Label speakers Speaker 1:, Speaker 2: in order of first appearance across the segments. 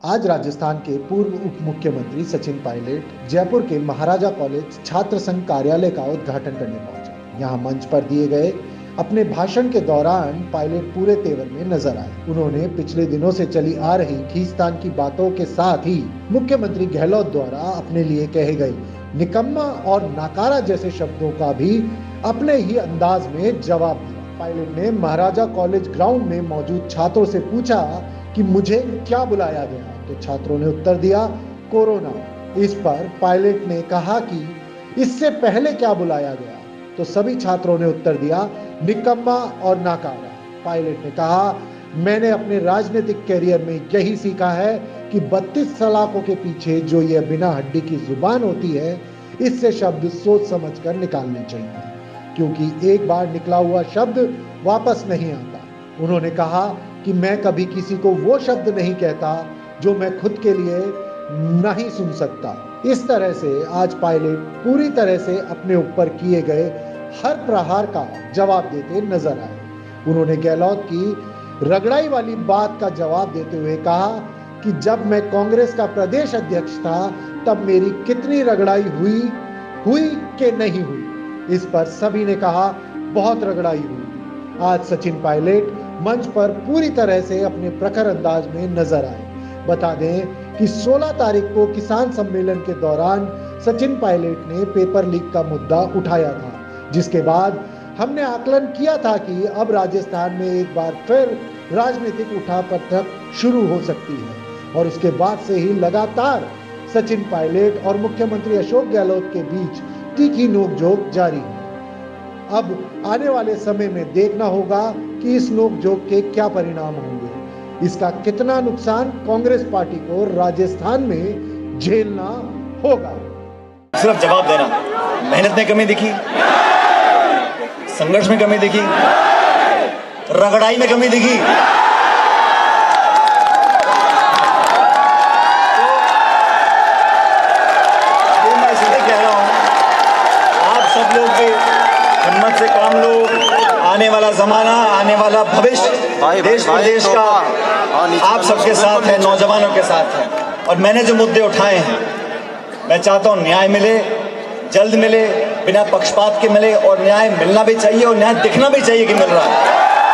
Speaker 1: आज राजस्थान के पूर्व उप मुख्यमंत्री सचिन पायलट जयपुर के महाराजा कॉलेज छात्र संघ कार्यालय का उद्घाटन करने पहुंचे। यहां मंच पर दिए गए अपने भाषण के दौरान पायलट पूरे तेवर में नजर आए। उन्होंने पिछले दिनों से चली आ रही खींचतान की बातों के साथ ही मुख्यमंत्री गहलोत द्वारा अपने लिए कहे गए निकम्मा और नाकारा जैसे शब्दों का भी अपने ही अंदाज में जवाब दिया। पायलट ने महाराजा कॉलेज ग्राउंड में मौजूद छात्रों से पूछा कि मुझे क्या बुलाया गया, तो छात्रों ने उत्तर दिया कोरोना। इस पर पायलट ने कहा कि इससे पहले क्या बुलाया गया, तो सभी छात्रों ने उत्तर दिया निकम्मा और नाकारा। पायलट ने कहा मैंने अपने राजनीतिक कैरियर में यही सीखा है कि 32 सलाखों के पीछे जो यह बिना हड्डी की जुबान होती है, इससे शब्द सोच समझकर निकालने चाहिए, क्योंकि एक बार निकला हुआ शब्द वापस नहीं आता। उन्होंने कहा कि मैं कभी किसी को वो शब्द नहीं कहता जो मैं खुद के लिए नहीं सुन सकता। इस तरह से आज पायलट पूरी तरह से अपने ऊपर किए गए हर प्रहार का जवाब देते नजर आए। उन्होंने गहलोत की रगड़ाई वाली बात का जवाब देते हुए कहा कि जब मैं कांग्रेस का प्रदेश अध्यक्ष था तब मेरी कितनी रगड़ाई हुई कि नहीं हुई। इस पर सभी ने कहा बहुत रगड़ाई हुई। आज सचिन पायलट मंच पर पूरी तरह से अपने प्रखर अंदाज में नजर आए। बता दें कि 16 तारीख को किसान सम्मेलन के दौरान सचिन पायलट ने पेपर लीक का मुद्दा उठाया था, जिसके बाद हमने आकलन किया था कि अब राजस्थान में एक बार फिर राजनीतिक उठापटक शुरू हो सकती है और उसके बाद से ही लगातार सचिन पायलट और मुख्यमंत्री अशोक गहलोत के बीच तीखी नोकझोंक जारी है। अब आने वाले समय में देखना होगा कि इस नोकझोंक के क्या परिणाम होंगे, इसका कितना नुकसान कांग्रेस पार्टी को राजस्थान में झेलना होगा।
Speaker 2: सिर्फ जवाब देना, मेहनत में कमी दिखी, संघर्ष में कमी दिखी, रगड़ाई में कमी दिखी, मैं इसलिए कह रहा हूं आप सब लोग भी हिम्मत से काम लो। आने वाला जमाना, आने वाला भविष्य देश प्रदेश का आप सबके साथ है, नौजवानों के साथ है। और मैंने जो मुद्दे उठाए हैं, मैं चाहता हूं न्याय मिले, जल्द मिले, बिना पक्षपात के मिले, और न्याय मिलना भी चाहिए और न्याय दिखना भी चाहिए कि मिल रहा है।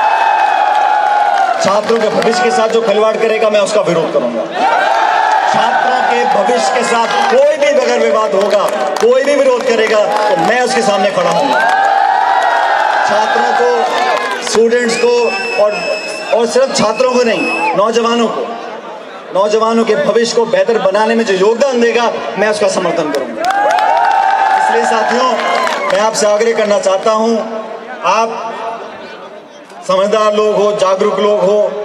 Speaker 2: छात्रों के भविष्य के साथ जो खिलवाड़ करेगा मैं उसका विरोध करूंगा। छात्रों के भविष्य के साथ कोई भी बगैर विवाद होगा, कोई भी विरोध करेगा तो मैं उसके सामने खड़ा हूंगा। छात्रों को, स्टूडेंट्स को, और सिर्फ छात्रों को नहीं, नौजवानों के भविष्य को बेहतर बनाने में जो योगदान देगा मैं उसका समर्थन करूंगा। इसलिए साथियों, मैं आपसे आग्रह करना चाहता हूं, आप समझदार लोग हो, जागरूक लोग हो,